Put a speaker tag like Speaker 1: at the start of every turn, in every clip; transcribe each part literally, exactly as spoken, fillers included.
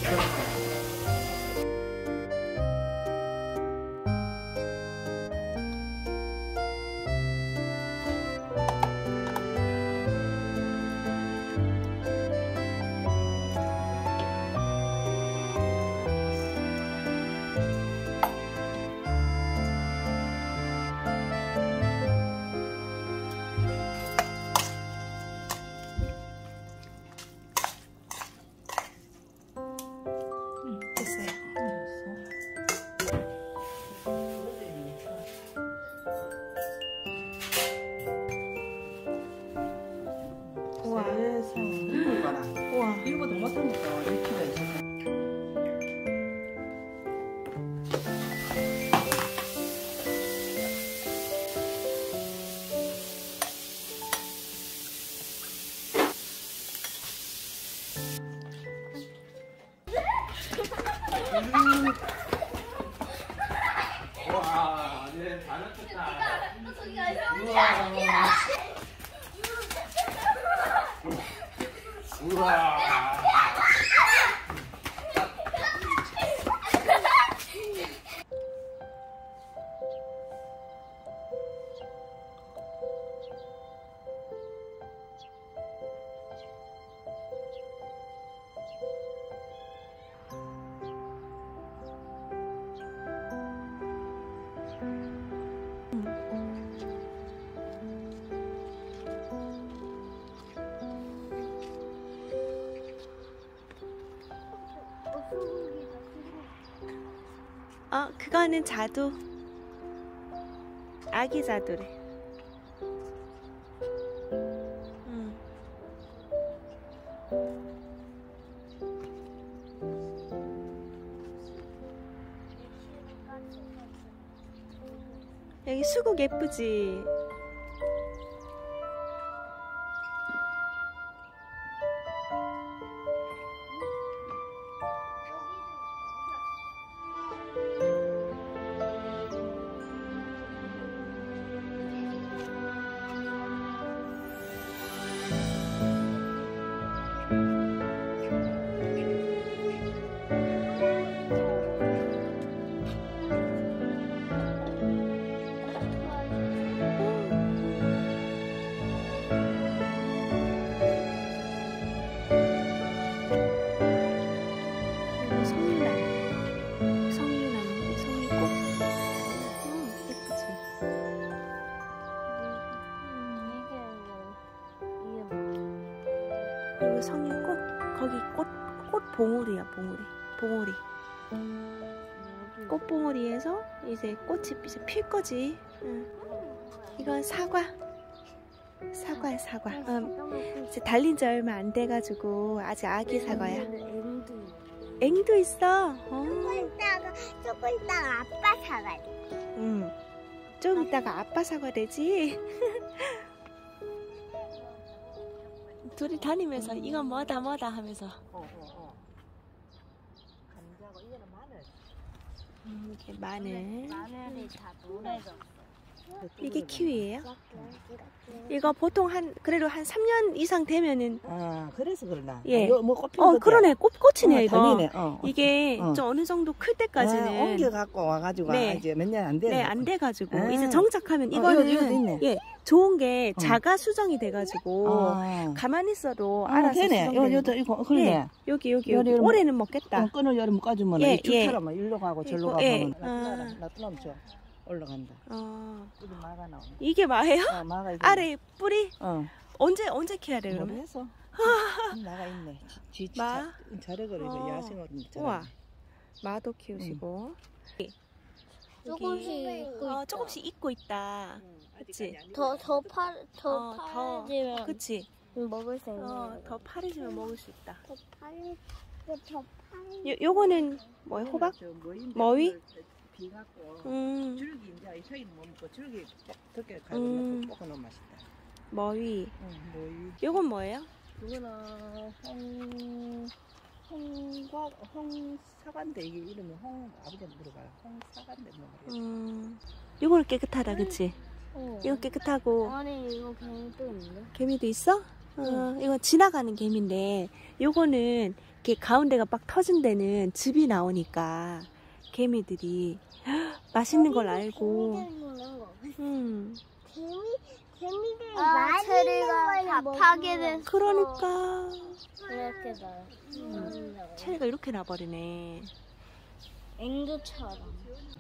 Speaker 1: 와, 네, 잘했다. 우와. 우와.
Speaker 2: 어, 그거는 자두. 아기 자두래. 음. 여기 수국 예쁘지? 그리고 성유꽃, 거기 꽃, 꽃 봉오리야, 봉오리, 봉오리. 꽃 봉오리에서 이제 꽃이 이제 필 거지. 응. 이건 사과, 사과야, 사과. 응. 이제 달린 지 얼마 안 돼가지고 아직 아기 사과야. 앵도 있어. 어.
Speaker 3: 조금 있다가 조금 있다가 아빠 사과.
Speaker 2: 응. 좀 이따가 아빠 사과 되지. 둘이 다니면서 이건 뭐다 뭐다 하면서.
Speaker 4: 어, 어, 어. 감자고 이거는 마늘.
Speaker 2: 음, 이게 마늘.
Speaker 3: 마늘이 다 노래져.
Speaker 2: 이게 키위예요? 이거 보통 한 그래도 한 삼 년 이상 되면은.
Speaker 4: 아, 그래서 그러나.
Speaker 2: 예.
Speaker 4: 아, 뭐 꽃핀
Speaker 2: 어,
Speaker 4: 거지?
Speaker 2: 그러네. 꽃 꽃이네
Speaker 4: 어,
Speaker 2: 이거.
Speaker 4: 달리네. 어.
Speaker 2: 이게
Speaker 4: 어.
Speaker 2: 좀 어느 정도 클 때까지는.
Speaker 4: 아, 옮겨 갖고 와가지고
Speaker 2: 네.
Speaker 4: 이제 몇 년 안 돼.
Speaker 2: 네, 안 돼가지고
Speaker 4: 아.
Speaker 2: 이제 정착하면
Speaker 4: 어,
Speaker 2: 이거는
Speaker 4: 이거, 이거 있네.
Speaker 2: 예 좋은 게
Speaker 4: 어.
Speaker 2: 자가 수정이 돼가지고
Speaker 4: 아.
Speaker 2: 가만히 있어도
Speaker 4: 아,
Speaker 2: 알아서
Speaker 4: 되네.
Speaker 2: 수정되는
Speaker 4: 요, 요,
Speaker 2: 거.
Speaker 4: 이거, 그러네.
Speaker 2: 예, 여기 여기
Speaker 4: 요리
Speaker 2: 여기
Speaker 4: 뭐-
Speaker 2: 올해는 먹겠다.
Speaker 4: 어, 끈을 여름 묶어주면
Speaker 2: 예,
Speaker 4: 이 쭉처럼 막 일로 가고 절로
Speaker 2: 이거,
Speaker 4: 가고
Speaker 2: 예.
Speaker 4: 하면
Speaker 2: 아.
Speaker 4: 나트럼 쳐 올라간다.
Speaker 2: 어,
Speaker 4: 뿌리 마가 나오네.
Speaker 2: 이게 마예요?
Speaker 4: 어, 마가 있네.
Speaker 2: 아래 뿌리
Speaker 4: 어.
Speaker 2: 언제 언제 캐야 돼 그러면?
Speaker 4: 모르겠어. 나가 있네. 쥐, 쥐,
Speaker 2: 마?
Speaker 4: 자력을 이거
Speaker 2: 어.
Speaker 4: 야생으로
Speaker 2: 우와, 마도 키우시고
Speaker 3: 조금씩
Speaker 2: 여기,
Speaker 3: 있고
Speaker 2: 어,
Speaker 3: 있다.
Speaker 2: 조금씩 익고 있다. 그치?
Speaker 3: 더더 팔 더
Speaker 2: 어, 더
Speaker 3: 파지면
Speaker 2: 그치?
Speaker 3: 먹을 수 있는.
Speaker 2: 어, 더 파리지면 먹을 수 있다.
Speaker 3: 더 파리 더 파리.
Speaker 2: 요 요거는 뭐야? 호박? 머위?
Speaker 4: 비 갖고
Speaker 2: 음,
Speaker 4: 줄기 이제 저기는 못 먹고 줄기 덮게 가지고
Speaker 2: 음.
Speaker 4: 볶아 놓으면 맛있다.
Speaker 2: 머위.
Speaker 4: 응, 뭐이.
Speaker 2: 요건 뭐예요?
Speaker 4: 이거는 홍 홍과 홍사과인데 이게 이름이 홍 아버지한테 물어봐요. 홍사과인데 뭐 그래요.
Speaker 2: 음, 요거는 깨끗하다, 그치?
Speaker 3: 어.
Speaker 2: 이거 깨끗하고
Speaker 3: 아니 이거 괜히 또 있네.
Speaker 2: 개미도 있어? 어, 이건 지나가는 개미인데 요거는 이렇게 가운데가 빡 터진 데는 즙이 나오니까 개미들이 맛있는 걸 알고. 음.
Speaker 3: 개미 개미들이
Speaker 2: 아,
Speaker 3: 많이
Speaker 1: 체리가
Speaker 3: 있는
Speaker 1: 다
Speaker 3: 걸
Speaker 1: 파괴됐어.
Speaker 2: 그러니까
Speaker 1: 이렇게 나요.
Speaker 2: 음. 체리가 이렇게 나버리네.
Speaker 1: 앵두처럼.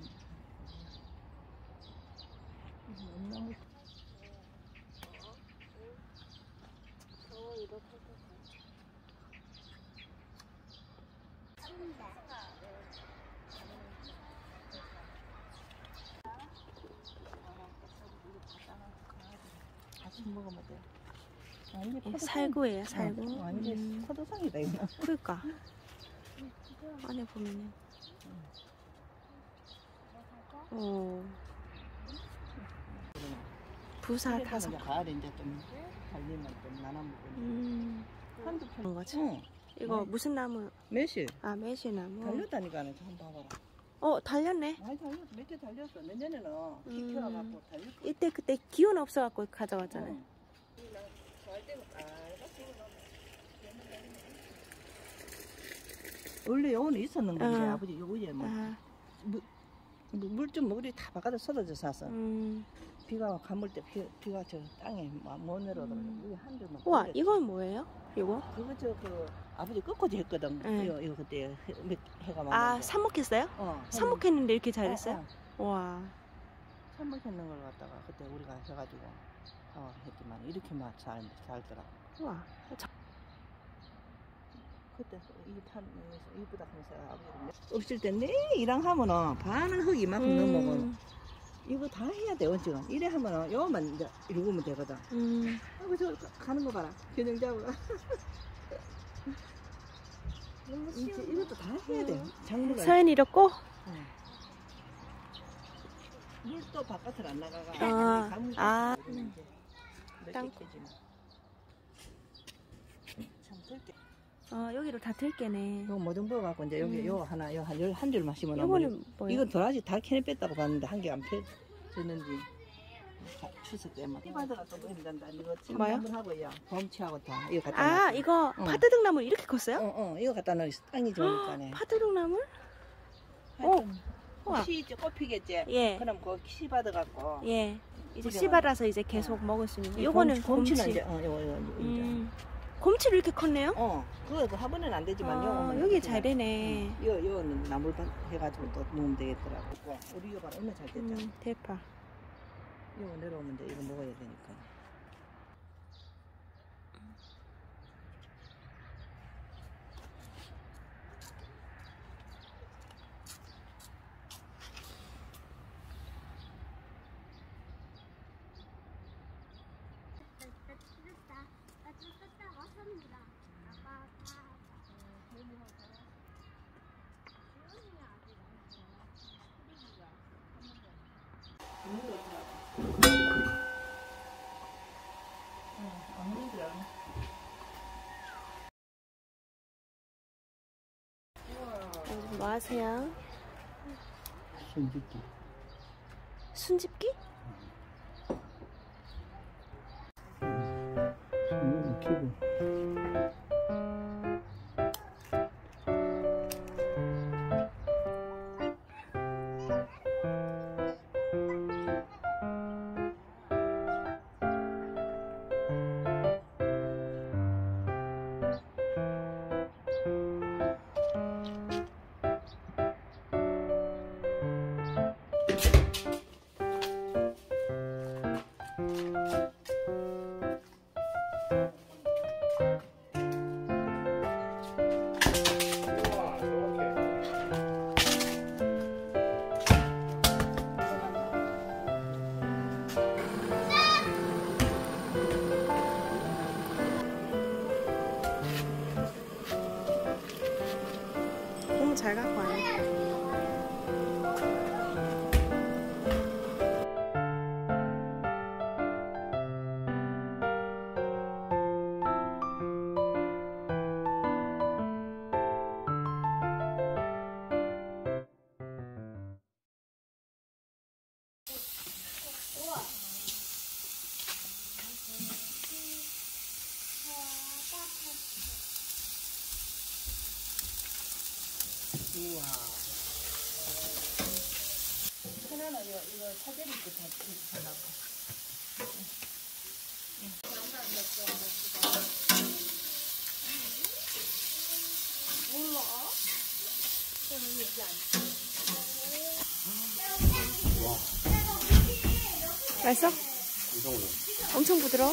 Speaker 4: 아침 먹으면 돼. 아니,
Speaker 2: 예, 살구예요, 살구.
Speaker 4: 어, 아니,
Speaker 2: 음.
Speaker 4: 포도상이다 이거.
Speaker 2: 그러니까 안에 보면은. 어. 부사 다섯.
Speaker 4: 가을에 이제 좀 달리면 좀 나눠 먹으면
Speaker 2: 음.
Speaker 4: 한두 편.
Speaker 2: 그런 거지?
Speaker 4: 응.
Speaker 2: 이거
Speaker 4: 네.
Speaker 2: 무슨 나무?
Speaker 4: 매실
Speaker 2: 아, 매실나무.
Speaker 4: 달렸다니까 는 한번 봐봐라.
Speaker 2: 어, 달렸네.
Speaker 4: 많이 달렸어. 몇개 달렸어. 내년에는
Speaker 2: 음.
Speaker 4: 키워갖고 달릴 거.
Speaker 2: 이때 그때 기운 없어갖고 가져갔잖아요.
Speaker 4: 응. 원래 요거는 있었는 건데
Speaker 2: 어.
Speaker 4: 아버지 요거에 뭐
Speaker 2: 아,
Speaker 4: 물 좀 우리 다 바깥에 쏟아져 샀어.
Speaker 2: 음.
Speaker 4: 비가 가물 때 비, 비가 저 땅에 막 못 내려오더라고.
Speaker 2: 음.
Speaker 4: 우리 한 줄만.
Speaker 2: 우와,
Speaker 4: 뿌렸지.
Speaker 2: 이건 뭐예요? 이거?
Speaker 4: 그거 저 그 아버지 끝까지 했거든.
Speaker 2: 응.
Speaker 4: 이거, 이거 그때 해, 몇 해가 많은데.
Speaker 2: 아, 삽목했어요?
Speaker 4: 어.
Speaker 2: 삽목했는데 이렇게 잘했어요?
Speaker 4: 어, 어.
Speaker 2: 와.
Speaker 4: 삽목했는 걸 갖다가 그때 우리가 해가지고 어, 했지만 이렇게 막잘 잘더라.
Speaker 2: 우와. 저-
Speaker 4: 그때 이 판에서 이쁘다 하면서 아버지 없을 때내 일랑 하면은 반은 흙 이만큼 넘어고
Speaker 2: 음.
Speaker 4: 이거 다 해야 돼 원칙은. 이래 하면은 요만 이제 이러면 되거든.
Speaker 2: 음.
Speaker 4: 아이고 저 가는 거 봐라. 균형 잡으라.
Speaker 3: 너무
Speaker 4: 이제
Speaker 3: 쉬워.
Speaker 4: 이것도 다 해야 돼. 장르가.
Speaker 2: 서연이 이렇고?
Speaker 4: 응. 물도 바깥으로 안 나가가.
Speaker 2: 아,
Speaker 4: 가물
Speaker 2: 아.
Speaker 4: 땅.
Speaker 2: 땅.
Speaker 4: 참 들게.
Speaker 2: 어, 여기로 다 들깨네.
Speaker 4: 이거 모든 거 갖고 이제 여기
Speaker 2: 음.
Speaker 4: 요 하나 요한 한 줄만 심어 놓으면
Speaker 2: 이거는 뭐예요?
Speaker 4: 이건 도라지 다 캐내 뺐다고 봤는데 한 개 안 펴졌는지 추석 때만 이마다가 또 보면 된다. 이거
Speaker 2: 뭐요?
Speaker 4: 참나물하고요 범치하고 다 이거 갖다
Speaker 2: 아,
Speaker 4: 놨어.
Speaker 2: 이거
Speaker 4: 응.
Speaker 2: 파드득 나물 이렇게 컸어요?
Speaker 4: 어, 어, 이거 갖다 넣으면 땅이 좋으니까네.
Speaker 2: 파드득 나물?
Speaker 4: 하여튼
Speaker 2: 우와.
Speaker 4: 씨 이제 꽃피겠지.
Speaker 2: 예.
Speaker 4: 그럼 그거 씨 받아 갖고.
Speaker 2: 예. 이제
Speaker 4: 그래요.
Speaker 2: 씨발아서 이제 계속 먹을 수 있는. 요거는 곰치.
Speaker 4: 곰치는 이제 어, 요거 요거 이제.
Speaker 2: 음. 곰치를 이렇게 컸네요?
Speaker 4: 어, 그거 그 화분은 안 되지만
Speaker 2: 아,
Speaker 4: 요거는
Speaker 2: 여기
Speaker 4: 이렇게
Speaker 2: 잘 되네.
Speaker 4: 응. 요 요는 나물밭 해가지고 또 먹으면 되겠더라고. 와, 우리 요가 얼마 잘 됐잖아.
Speaker 2: 음, 대파.
Speaker 4: 이거 내려오면 돼. 이거 먹어야 되니까.
Speaker 2: 어, 뭐 하세요?
Speaker 4: 손짓기.
Speaker 2: 순집기?
Speaker 4: 손을 키고.
Speaker 2: 너무 잘 갖고 와요.
Speaker 4: 우와. 하나는 이거, 이거 사제리 끝 하려고.
Speaker 2: 맛있어? 엄청 부드러워.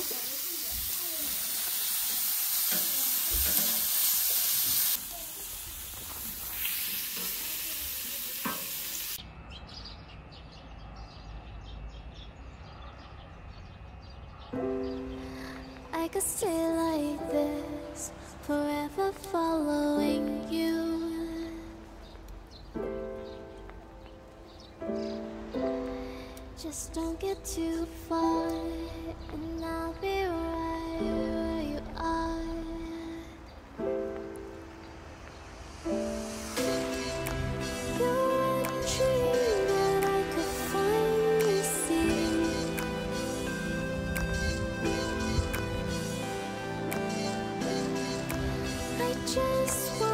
Speaker 1: I could stay like this, forever following you. Just don't get too far, and I'll be right where you are. You're a dream that I could finally see. I just want